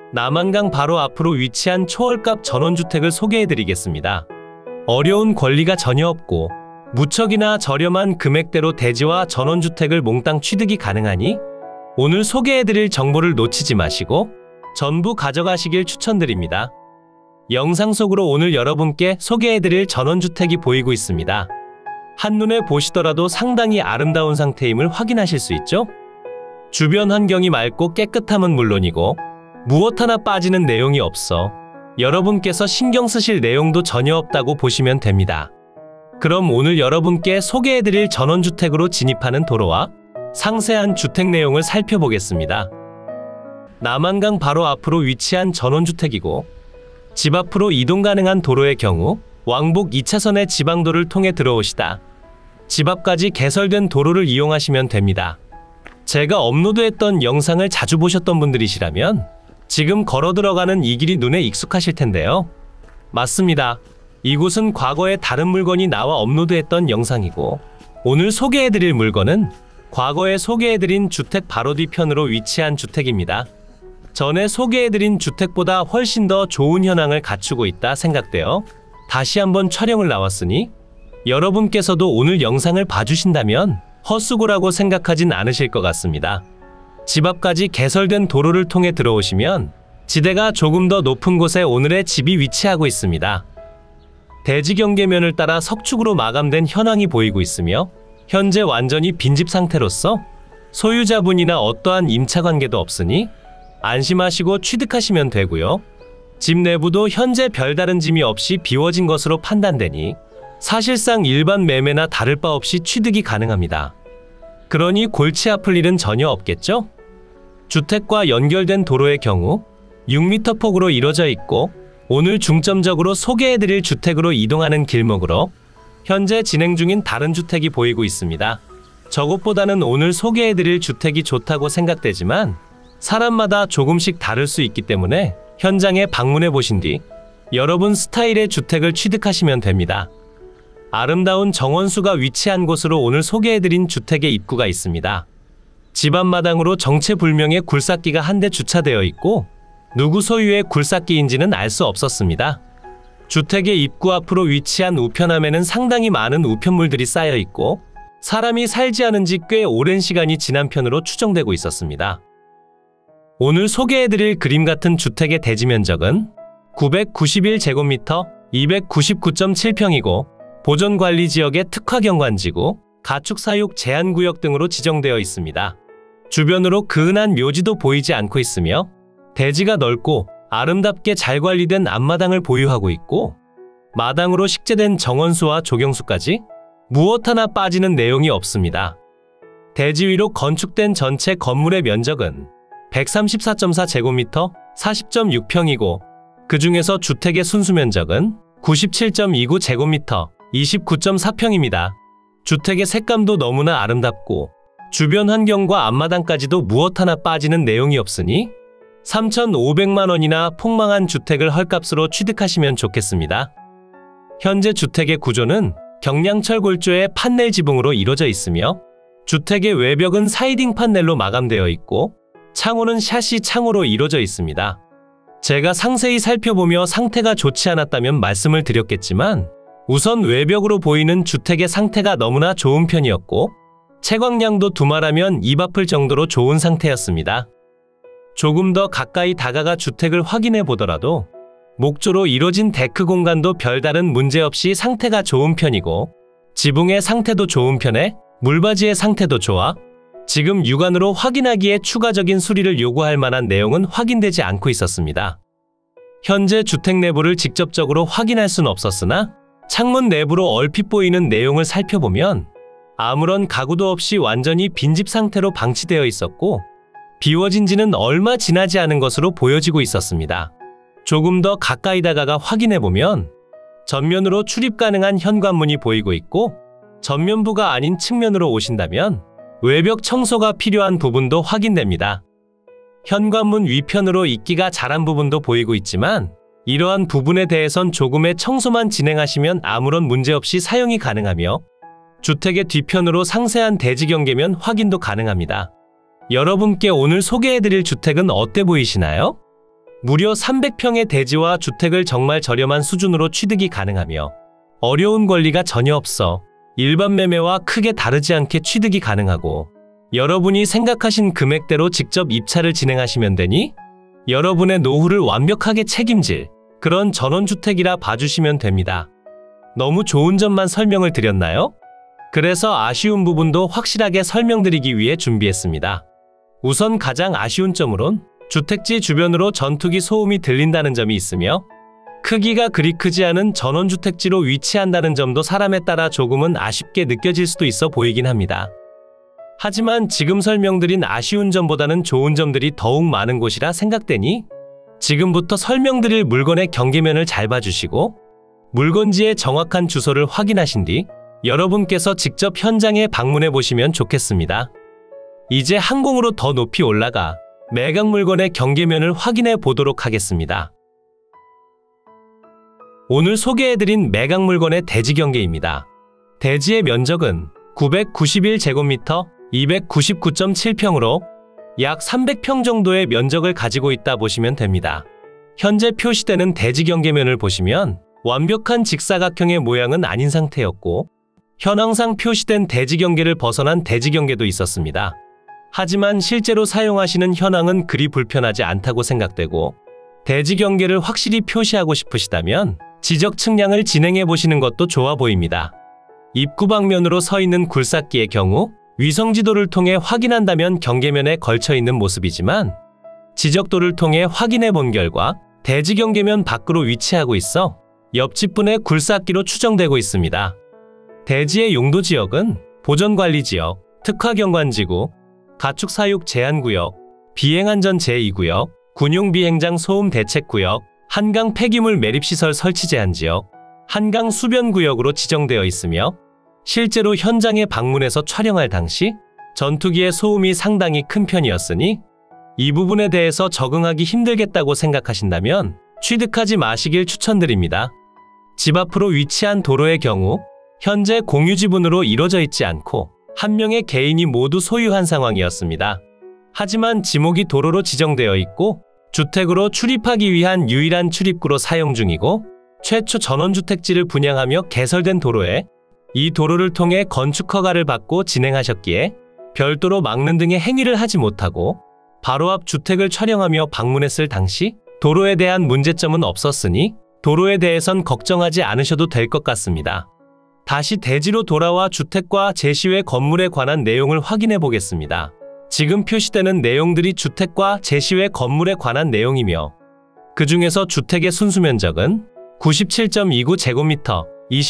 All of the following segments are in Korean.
남한강 바로 앞으로 위치한 초월값 전원주택을 소개해드리겠습니다. 어려운 권리가 전혀 없고 무척이나 저렴한 금액대로 대지와 전원주택을 몽땅 취득이 가능하니 오늘 소개해드릴 정보를 놓치지 마시고 전부 가져가시길 추천드립니다. 영상 속으로 오늘 여러분께 소개해드릴 전원주택이 보이고 있습니다. 한눈에 보시더라도 상당히 아름다운 상태임을 확인하실 수 있죠? 주변 환경이 맑고 깨끗함은 물론이고 무엇 하나 빠지는 내용이 없어 여러분께서 신경 쓰실 내용도 전혀 없다고 보시면 됩니다. 그럼 오늘 여러분께 소개해드릴 전원주택으로 진입하는 도로와 상세한 주택 내용을 살펴보겠습니다. 남한강 바로 앞으로 위치한 전원주택이고 집 앞으로 이동 가능한 도로의 경우 왕복 2차선의 지방도를 통해 들어오시다 집 앞까지 개설된 도로를 이용하시면 됩니다. 제가 업로드했던 영상을 자주 보셨던 분들이시라면 지금 걸어 들어가는 이 길이 눈에 익숙하실 텐데요. 맞습니다. 이곳은 과거에 다른 물건이 나와 업로드했던 영상이고 오늘 소개해드릴 물건은 과거에 소개해드린 주택 바로 뒤편으로 위치한 주택입니다. 전에 소개해드린 주택보다 훨씬 더 좋은 현황을 갖추고 있다 생각되어 다시 한번 촬영을 나왔으니 여러분께서도 오늘 영상을 봐주신다면 헛수고라고 생각하진 않으실 것 같습니다. 집 앞까지 개설된 도로를 통해 들어오시면 지대가 조금 더 높은 곳에 오늘의 집이 위치하고 있습니다. 대지 경계면을 따라 석축으로 마감된 현황이 보이고 있으며 현재 완전히 빈집 상태로서 소유자분이나 어떠한 임차관계도 없으니 안심하시고 취득하시면 되고요. 집 내부도 현재 별다른 짐이 없이 비워진 것으로 판단되니 사실상 일반 매매나 다를 바 없이 취득이 가능합니다. 그러니 골치 아플 일은 전혀 없겠죠? 주택과 연결된 도로의 경우 6m 폭으로 이루어져 있고 오늘 중점적으로 소개해드릴 주택으로 이동하는 길목으로 현재 진행 중인 다른 주택이 보이고 있습니다. 저것보다는 오늘 소개해드릴 주택이 좋다고 생각되지만 사람마다 조금씩 다를 수 있기 때문에 현장에 방문해 보신 뒤 여러분 스타일의 주택을 취득하시면 됩니다. 아름다운 정원수가 위치한 곳으로 오늘 소개해드린 주택의 입구가 있습니다. 집 앞마당으로 정체불명의 굴삭기가 한 대 주차되어 있고 누구 소유의 굴삭기인지는 알 수 없었습니다. 주택의 입구 앞으로 위치한 우편함에는 상당히 많은 우편물들이 쌓여 있고 사람이 살지 않은 지 꽤 오랜 시간이 지난 편으로 추정되고 있었습니다. 오늘 소개해드릴 그림 같은 주택의 대지 면적은 991제곱미터 299.7평이고 보존관리지역의 특화경관지구, 가축사육 제한구역 등으로 지정되어 있습니다. 주변으로 그은한 묘지도 보이지 않고 있으며 대지가 넓고 아름답게 잘 관리된 앞마당을 보유하고 있고 마당으로 식재된 정원수와 조경수까지 무엇 하나 빠지는 내용이 없습니다. 대지 위로 건축된 전체 건물의 면적은 134.4제곱미터 40.6평이고 그 중에서 주택의 순수면적은 97.29제곱미터 29.4평입니다. 주택의 색감도 너무나 아름답고 주변 환경과 앞마당까지도 무엇 하나 빠지는 내용이 없으니 3,500만 원이나 폭망한 주택을 헐값으로 취득하시면 좋겠습니다. 현재 주택의 구조는 경량철 골조의 판넬 지붕으로 이루어져 있으며 주택의 외벽은 사이딩 판넬로 마감되어 있고 창호는 샤시 창호로 이루어져 있습니다. 제가 상세히 살펴보며 상태가 좋지 않았다면 말씀을 드렸겠지만 우선 외벽으로 보이는 주택의 상태가 너무나 좋은 편이었고 채광량도 두말하면 입 아플 정도로 좋은 상태였습니다. 조금 더 가까이 다가가 주택을 확인해 보더라도 목조로 이루어진 데크 공간도 별다른 문제 없이 상태가 좋은 편이고 지붕의 상태도 좋은 편에 물바지의 상태도 좋아 지금 육안으로 확인하기에 추가적인 수리를 요구할 만한 내용은 확인되지 않고 있었습니다. 현재 주택 내부를 직접적으로 확인할 순 없었으나 창문 내부로 얼핏 보이는 내용을 살펴보면 아무런 가구도 없이 완전히 빈집 상태로 방치되어 있었고 비워진 지는 얼마 지나지 않은 것으로 보여지고 있었습니다. 조금 더 가까이 다가가 확인해보면 전면으로 출입 가능한 현관문이 보이고 있고 전면부가 아닌 측면으로 오신다면 외벽 청소가 필요한 부분도 확인됩니다. 현관문 위편으로 이끼가 자란 부분도 보이고 있지만 이러한 부분에 대해선 조금의 청소만 진행하시면 아무런 문제 없이 사용이 가능하며 주택의 뒤편으로 상세한 대지 경계면 확인도 가능합니다. 여러분께 오늘 소개해드릴 주택은 어때 보이시나요? 무려 300평의 대지와 주택을 정말 저렴한 수준으로 취득이 가능하며 어려운 권리가 전혀 없어 일반 매매와 크게 다르지 않게 취득이 가능하고 여러분이 생각하신 금액대로 직접 입찰을 진행하시면 되니 여러분의 노후를 완벽하게 책임질 그런 전원주택이라 봐주시면 됩니다. 너무 좋은 점만 설명을 드렸나요? 그래서 아쉬운 부분도 확실하게 설명드리기 위해 준비했습니다. 우선 가장 아쉬운 점으론 주택지 주변으로 전투기 소음이 들린다는 점이 있으며 크기가 그리 크지 않은 전원주택지로 위치한다는 점도 사람에 따라 조금은 아쉽게 느껴질 수도 있어 보이긴 합니다. 하지만 지금 설명드린 아쉬운 점보다는 좋은 점들이 더욱 많은 곳이라 생각되니 지금부터 설명드릴 물건의 경계면을 잘 봐주시고 물건지의 정확한 주소를 확인하신 뒤 여러분께서 직접 현장에 방문해 보시면 좋겠습니다. 이제 항공으로 더 높이 올라가 매각 물건의 경계면을 확인해 보도록 하겠습니다. 오늘 소개해드린 매각 물건의 대지 경계입니다. 대지의 면적은 991제곱미터 299.7평으로 약 300평 정도의 면적을 가지고 있다 보시면 됩니다. 현재 표시되는 대지 경계면을 보시면 완벽한 직사각형의 모양은 아닌 상태였고 현황상 표시된 대지 경계를 벗어난 대지 경계도 있었습니다. 하지만 실제로 사용하시는 현황은 그리 불편하지 않다고 생각되고 대지 경계를 확실히 표시하고 싶으시다면 지적 측량을 진행해 보시는 것도 좋아 보입니다. 입구 방면으로 서 있는 굴삭기의 경우 위성지도를 통해 확인한다면 경계면에 걸쳐 있는 모습이지만 지적도를 통해 확인해 본 결과 대지 경계면 밖으로 위치하고 있어 옆집 분의 굴삭기로 추정되고 있습니다. 대지의 용도 지역은 보전관리지역, 특화경관지구, 가축사육 제한구역, 비행안전 제2구역, 군용비행장 소음 대책구역, 한강 폐기물 매립시설 설치 제한지역, 한강 수변구역으로 지정되어 있으며 실제로 현장에 방문해서 촬영할 당시 전투기의 소음이 상당히 큰 편이었으니 이 부분에 대해서 적응하기 힘들겠다고 생각하신다면 취득하지 마시길 추천드립니다. 집 앞으로 위치한 도로의 경우 현재 공유지분으로 이루어져 있지 않고 한 명의 개인이 모두 소유한 상황이었습니다. 하지만 지목이 도로로 지정되어 있고 주택으로 출입하기 위한 유일한 출입구로 사용 중이고 최초 전원주택지를 분양하며 개설된 도로에 이 도로를 통해 건축 허가를 받고 진행하셨기에 별도로 막는 등의 행위를 하지 못하고 바로 앞 주택을 촬영하며 방문했을 당시 도로에 대한 문제점은 없었으니 도로에 대해선 걱정하지 않으셔도 될 것 같습니다. 다시 대지로 돌아와 주택과 제시외 건물에 관한 내용을 확인해 보겠습니다. 지금 표시되는 내용들이 주택과 제시외 건물에 관한 내용이며 그 중에서 주택의 순수면적은 97.29제곱미터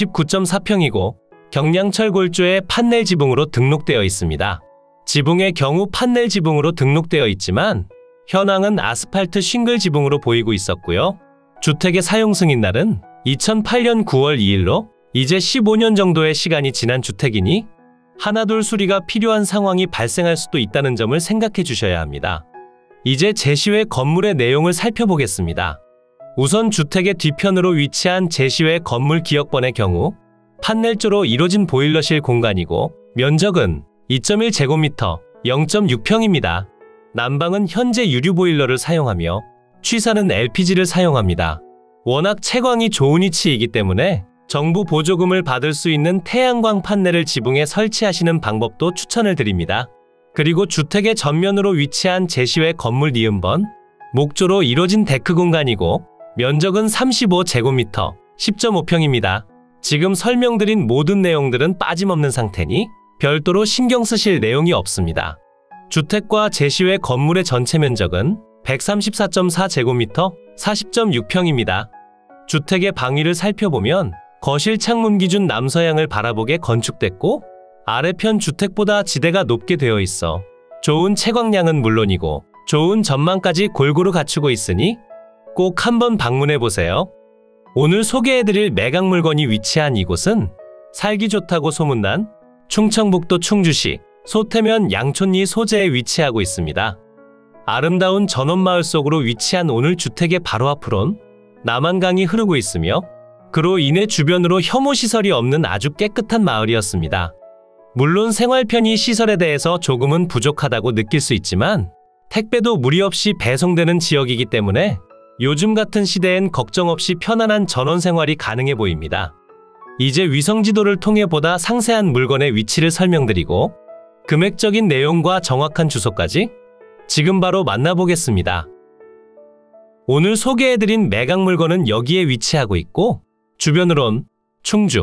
29.4평이고 경량철 골조의 판넬 지붕으로 등록되어 있습니다. 지붕의 경우 판넬 지붕으로 등록되어 있지만 현황은 아스팔트 싱글 지붕으로 보이고 있었고요. 주택의 사용 승인날은 2008년 9월 2일로 이제 15년 정도의 시간이 지난 주택이니 하나둘 수리가 필요한 상황이 발생할 수도 있다는 점을 생각해 주셔야 합니다. 이제 제시외 건물의 내용을 살펴보겠습니다. 우선 주택의 뒤편으로 위치한 제시외 건물 기역번의 경우 판넬조로 이루어진 보일러실 공간이고 면적은 2.1제곱미터 0.6평입니다. 난방은 현재 유류 보일러를 사용하며 취사는 LPG를 사용합니다. 워낙 채광이 좋은 위치이기 때문에 정부 보조금을 받을 수 있는 태양광 판넬을 지붕에 설치하시는 방법도 추천을 드립니다. 그리고 주택의 전면으로 위치한 제시외 건물 니은번 목조로 이루어진 데크 공간이고 면적은 35제곱미터 10.5평입니다. 지금 설명드린 모든 내용들은 빠짐없는 상태니 별도로 신경 쓰실 내용이 없습니다. 주택과 제시외 건물의 전체 면적은 134.4제곱미터 40.6평입니다. 주택의 방위를 살펴보면 거실 창문 기준 남서향을 바라보게 건축됐고 아래편 주택보다 지대가 높게 되어 있어 좋은 채광량은 물론이고 좋은 전망까지 골고루 갖추고 있으니 꼭 한번 방문해보세요. 오늘 소개해드릴 매각 물건이 위치한 이곳은 살기 좋다고 소문난 충청북도 충주시 소태면 양촌리 소재에 위치하고 있습니다. 아름다운 전원마을 속으로 위치한 오늘 주택의 바로 앞으론 남한강이 흐르고 있으며 그로 인해 주변으로 혐오시설이 없는 아주 깨끗한 마을이었습니다. 물론 생활편의 시설에 대해서 조금은 부족하다고 느낄 수 있지만 택배도 무리 없이 배송되는 지역이기 때문에 요즘 같은 시대엔 걱정 없이 편안한 전원 생활이 가능해 보입니다. 이제 위성지도를 통해 보다 상세한 물건의 위치를 설명드리고 금액적인 내용과 정확한 주소까지 지금 바로 만나보겠습니다. 오늘 소개해드린 매각 물건은 여기에 위치하고 있고 주변으론 충주,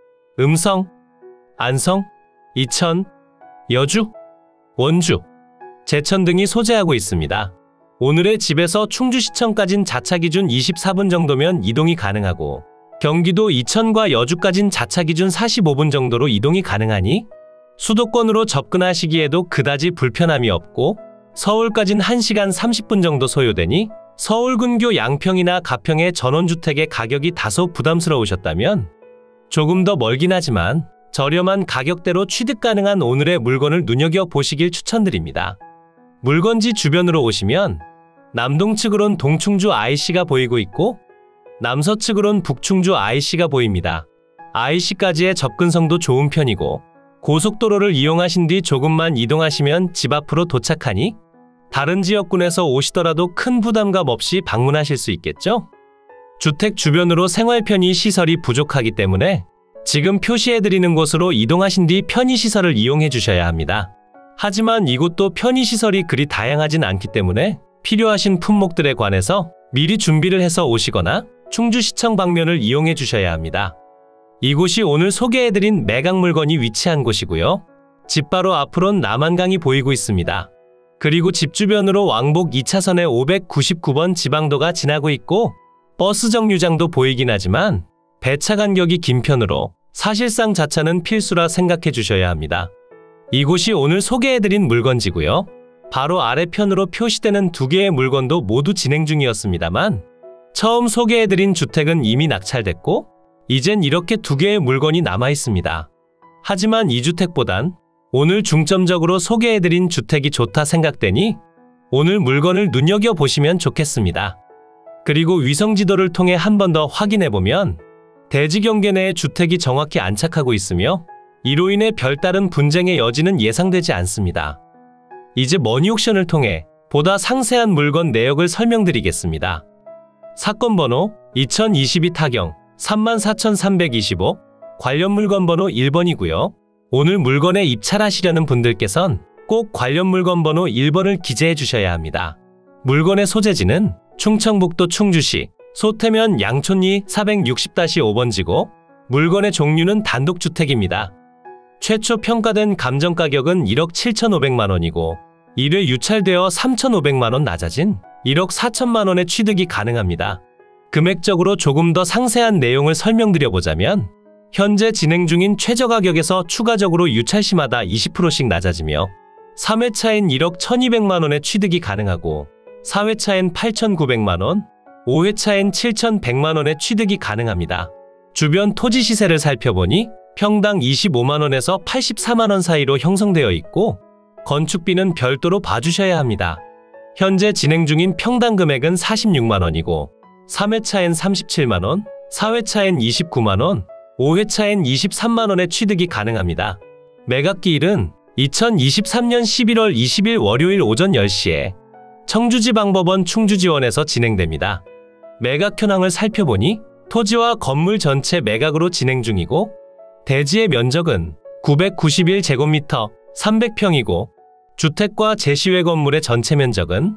음성, 안성, 이천, 여주, 원주, 제천 등이 소재하고 있습니다. 오늘의 집에서 충주시청까진 자차 기준 24분 정도면 이동이 가능하고 경기도 이천과 여주까진 자차 기준 45분 정도로 이동이 가능하니 수도권으로 접근하시기에도 그다지 불편함이 없고 서울까진 1시간 30분 정도 소요되니 서울 근교 양평이나 가평의 전원주택의 가격이 다소 부담스러우셨다면 조금 더 멀긴 하지만 저렴한 가격대로 취득 가능한 오늘의 물건을 눈여겨보시길 추천드립니다. 물건지 주변으로 오시면 남동측으론 동충주 IC가 보이고 있고 남서측으론 북충주 IC가 보입니다. IC까지의 접근성도 좋은 편이고 고속도로를 이용하신 뒤 조금만 이동하시면 집 앞으로 도착하니 다른 지역군에서 오시더라도 큰 부담감 없이 방문하실 수 있겠죠? 주택 주변으로 생활 편의 시설이 부족하기 때문에 지금 표시해드리는 곳으로 이동하신 뒤 편의시설을 이용해 주셔야 합니다. 하지만 이곳도 편의시설이 그리 다양하진 않기 때문에 필요하신 품목들에 관해서 미리 준비를 해서 오시거나 충주시청 방면을 이용해 주셔야 합니다. 이곳이 오늘 소개해드린 매각 물건이 위치한 곳이고요. 집 바로 앞으론 남한강이 보이고 있습니다. 그리고 집 주변으로 왕복 2차선에 599번 지방도가 지나고 있고 버스 정류장도 보이긴 하지만 배차 간격이 긴 편으로 사실상 자차는 필수라 생각해 주셔야 합니다. 이곳이 오늘 소개해드린 물건지고요. 바로 아래편으로 표시되는 두 개의 물건도 모두 진행 중이었습니다만 처음 소개해드린 주택은 이미 낙찰됐고 이젠 이렇게 두 개의 물건이 남아 있습니다. 하지만 이 주택보단 오늘 중점적으로 소개해드린 주택이 좋다 생각되니 오늘 물건을 눈여겨보시면 좋겠습니다. 그리고 위성지도를 통해 한 번 더 확인해보면 대지 경계 내에 주택이 정확히 안착하고 있으며 이로 인해 별다른 분쟁의 여지는 예상되지 않습니다. 이제 머니옥션을 통해 보다 상세한 물건 내역을 설명드리겠습니다. 사건 번호 2022 타경 34,325 관련 물건 번호 1번이고요. 오늘 물건에 입찰하시려는 분들께선 꼭 관련 물건 번호 1번을 기재해 주셔야 합니다. 물건의 소재지는 충청북도 충주시 소태면 양촌리 460-5번지고 물건의 종류는 단독주택입니다. 최초 평가된 감정가격은 1억 7,500만원이고 1회 유찰되어 3,500만원 낮아진 1억 4천만원의 취득이 가능합니다. 금액적으로 조금 더 상세한 내용을 설명드려보자면 현재 진행 중인 최저가격에서 추가적으로 유찰시마다 20%씩 낮아지며 3회차엔 1억 1,200만원의 취득이 가능하고 4회차엔 8,900만원, 5회차엔 7,100만원의 취득이 가능합니다. 주변 토지 시세를 살펴보니 평당 25만원에서 84만원 사이로 형성되어 있고 건축비는 별도로 봐주셔야 합니다. 현재 진행 중인 평당 금액은 46만원이고 3회차엔 37만원, 4회차엔 29만원, 5회차엔 23만원의 취득이 가능합니다. 매각기일은 2023년 11월 20일 월요일 오전 10시에 청주지방법원 충주지원에서 진행됩니다. 매각 현황을 살펴보니 토지와 건물 전체 매각으로 진행 중이고 대지의 면적은 991제곱미터 300평이고 주택과 제시외 건물의 전체 면적은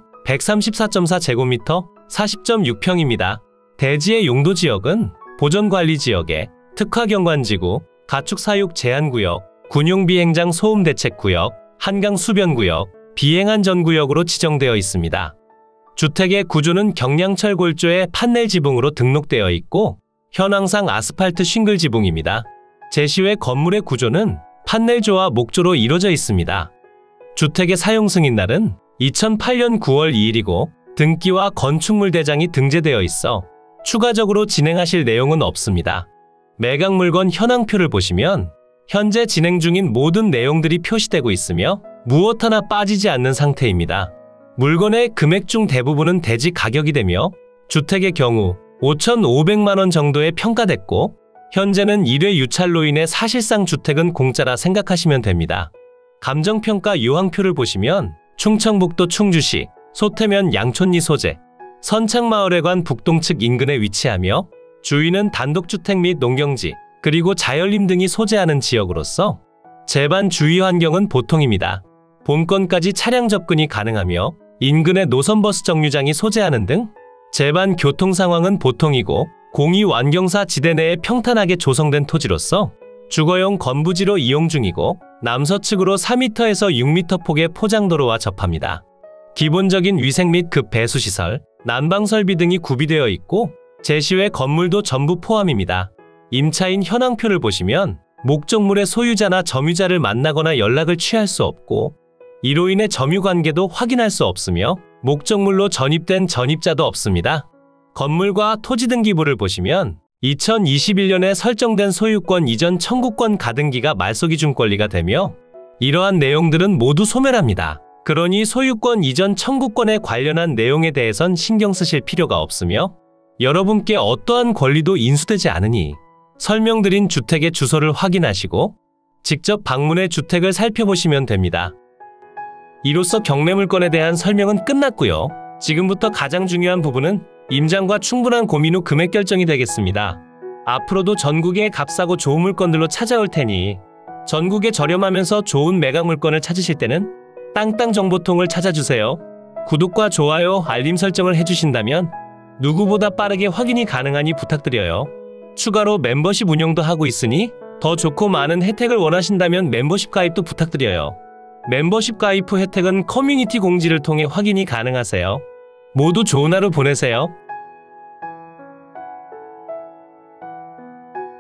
134.4제곱미터 40.6평입니다. 대지의 용도지역은 보존관리지역에 특화경관지구, 가축사육 제한구역, 군용비행장 소음대책구역, 한강수변구역, 비행안전구역으로 지정되어 있습니다. 주택의 구조는 경량철 골조의 판넬 지붕으로 등록되어 있고 현황상 아스팔트 싱글 지붕입니다. 제시외 건물의 구조는 판넬조와 목조로 이루어져 있습니다. 주택의 사용 승인날은 2008년 9월 2일이고 등기와 건축물 대장이 등재되어 있어 추가적으로 진행하실 내용은 없습니다. 매각 물건 현황표를 보시면 현재 진행 중인 모든 내용들이 표시되고 있으며 무엇 하나 빠지지 않는 상태입니다. 물건의 금액 중 대부분은 대지 가격이 되며 주택의 경우 5,500만원 정도에 평가됐고 현재는 1회 유찰로 인해 사실상 주택은 공짜라 생각하시면 됩니다. 감정평가 유황표를 보시면 충청북도 충주시 소태면 양촌리 소재 선창마을회관 북동측 인근에 위치하며 주위는 단독주택 및 농경지, 그리고 자연림 등이 소재하는 지역으로서 제반 주위 환경은 보통입니다. 본건까지 차량 접근이 가능하며 인근에 노선버스 정류장이 소재하는 등 제반 교통 상황은 보통이고 공이완경사 지대 내에 평탄하게 조성된 토지로서 주거용 건부지로 이용 중이고 남서측으로 4m에서 6m 폭의 포장도로와 접합니다. 기본적인 위생 및 급 배수시설, 난방설비 등이 구비되어 있고 제시외 건물도 전부 포함입니다. 임차인 현황표를 보시면 목적물의 소유자나 점유자를 만나거나 연락을 취할 수 없고 이로 인해 점유관계도 확인할 수 없으며 목적물로 전입된 전입자도 없습니다. 건물과 토지 등기부를 보시면 2021년에 설정된 소유권 이전 청구권 가등기가 말소기준 권리가 되며 이러한 내용들은 모두 소멸합니다. 그러니 소유권 이전 청구권에 관련한 내용에 대해선 신경 쓰실 필요가 없으며 여러분께 어떠한 권리도 인수되지 않으니 설명드린 주택의 주소를 확인하시고 직접 방문해 주택을 살펴보시면 됩니다. 이로써 경매물건에 대한 설명은 끝났고요. 지금부터 가장 중요한 부분은 임장과 충분한 고민 후 금액 결정이 되겠습니다. 앞으로도 전국의 값싸고 좋은 물건들로 찾아올 테니 전국에 저렴하면서 좋은 매각 물건을 찾으실 때는 땅땅정보통을 찾아주세요. 구독과 좋아요, 알림 설정을 해주신다면 누구보다 빠르게 확인이 가능하니 부탁드려요. 추가로 멤버십 운영도 하고 있으니 더 좋고 많은 혜택을 원하신다면 멤버십 가입도 부탁드려요. 멤버십 가입 후 혜택은 커뮤니티 공지를 통해 확인이 가능하세요. 모두 좋은 하루 보내세요.